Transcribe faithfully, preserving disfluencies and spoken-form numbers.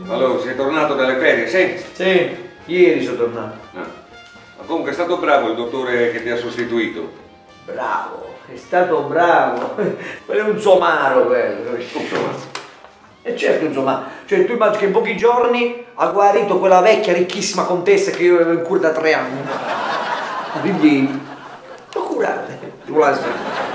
Allora, sei tornato dalle ferie, sì? Sì, ieri sono tornato. Ah. Ma comunque è stato bravo il dottore che ti ha sostituito. Bravo, è stato bravo. Quello è un somaro, quello. Insomma. E certo, insomma, cioè tu immagini che in pochi giorni ha guarito quella vecchia ricchissima contessa che io avevo in cura da tre anni. Quindi, procurate,